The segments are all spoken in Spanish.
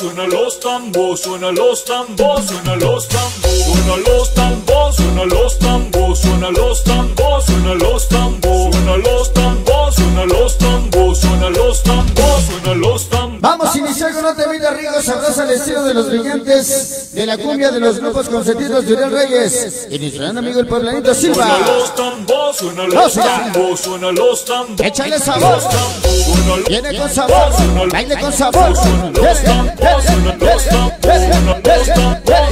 suena los tambos, suena los tambos, suena los tambos, suena los tambos, suena los tambos, suena los tambos, suena los tambos, suena los tambos, suena los tambos, suena los tambos, suena los tambos. Vamos a iniciar con otra vida rico, sabrosa al estilo de los brillantes de la cumbia de los grupos consentidos de Uriel Reyes y nuestro gran amigo el Pueblanito Silva. Suena los tambos, suena los tambos, suena los tambos. Échale sabor, viene con sabor, baile con sabor. Los tambos, suena los tambos, suena los tambos,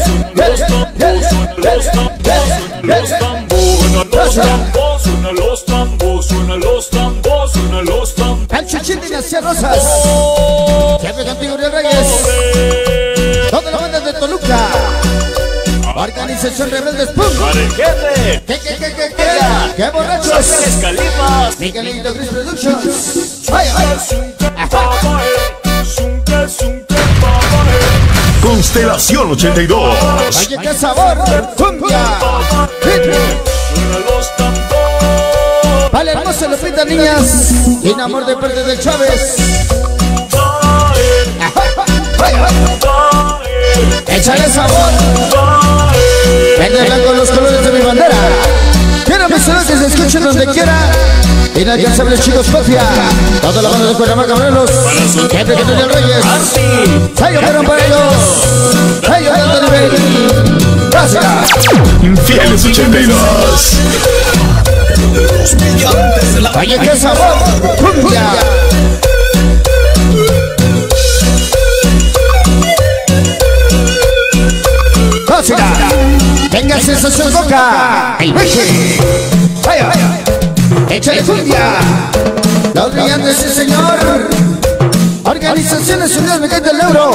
suena los tambos, suena los tambos, suena los tambos. Pancho Chilín hacia Rosas, siempre contigo Uriel Reyes, toda la banda de Toluca, Organización Rebeldes Pum, ¡Qué borrachos! Miguelito Chris Productions. Constelación 82. Oye, qué sabor, cumbia. Vale, hermosa Lupita, niñas. Y amor de parte del Chávez. Échale sabor. Verde blanco, los colores de mi bandera. Quiero mis saludos que se escuchen donde quiera. Inalcanzables chicos Patria. Toda la banda de Cuernavaca, Morelos. Gente que tiene el Reyes. Sello fueron para ellos. Sello de alto nivel. Gracias. Infieles 82. Oye, qué sabor. Cumbia. Gracias. Venga, sensación boca. El Beche. Vaya. Échale cumbia. Los brillantes, sí señor. Organizaciones Unidas Mexicanas del Euro.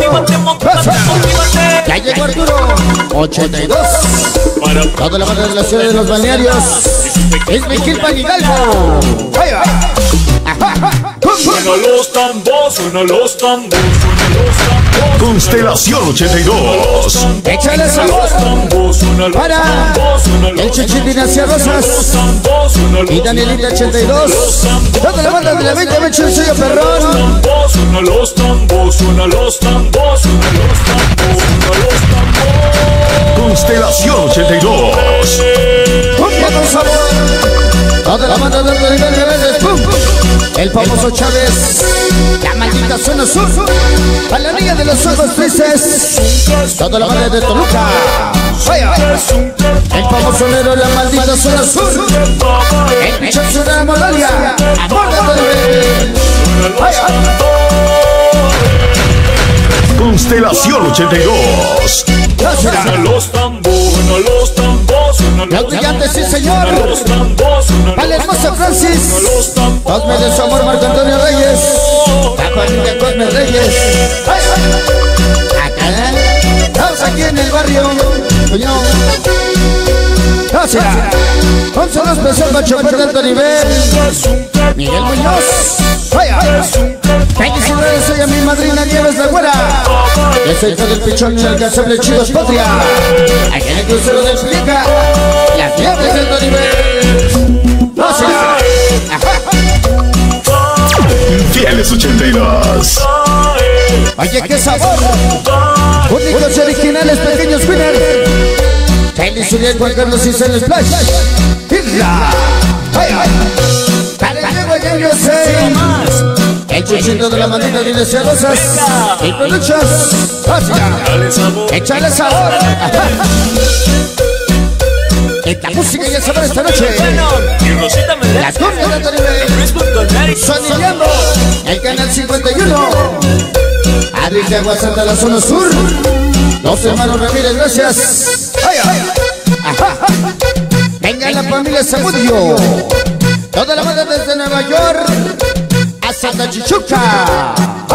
Ya llegó Arturo 82. Toda la banda de la ciudad de los balnearios. Es Mequilpan Hidalgo. Vaya. Suena los tambos, suena los tambos, suena los tambos. Constelación 82. Échale sabor para el Chichitín hacia Rosas y Danielita 82. Toda la banda de la 20 el sello perrón. Suena los tambos, suena los tambos, suena los tambos, suena los tambos. Constelación 82. Cumbia con sabor. Toda la banda de alto nivel rebeldes, pum. El famoso Chávez, la maldita zona sur, a la niña de los ojos tristes, toda la banda de Toluca, vaya. El famoso Nero, la maldita zona sur, el pichazo de la Moralia, amor de todo nivel, vaya. Constelación 82. Gracias. Suena los tambos, suena los tambos, suena Los brillantes, sí señor. los tambos, suena Vale, hermosa Francis, los tambos. Cosme de su amor, Marco Antonio Reyes, la familia Cosme Reyes, acá, estamos aquí en el barrio, coño. Gracias. Un saludo especial para chofer de alto nivel, Miguel Muñoz. Vaya. Felicidades, soy a mi madrina Nieves la Güera. Yo soy hijo del pichón inalcanzable Chivas Patria. Aquí en el crucero del Plica, las fiebres de alto nivel. Gracias. Infieles 82. Oye, qué sabor. Únicos y originales, pequeños winners. Feliz Uriel, Juan Carlos y Cel Splash. Isla. Vaya. Para que yo sé. El chuchito de la manita de Iglesias Rosas y Peluchas. Échale sabor. Esta música ya sabrá esta noche. Las cumbias de alto nivel. Sonillando el canal 51. Adri de Agua Santa, la zona sur. Los hermanos Ramírez, gracias. Venga la familia Zamudio. Toda la banda desde Nueva York a Santa Chichuca.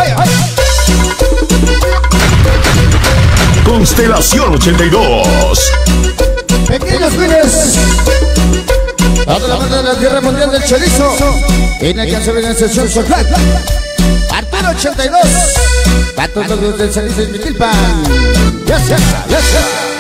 Constelación 82. Pequeños winners. Toda la banda de la Tierra Mundial del Chorizo. Inalcanzable en la sesión Soflat. Arturo 82. Para todos los del Chorizo y Miquilpan. Gracias, gracias.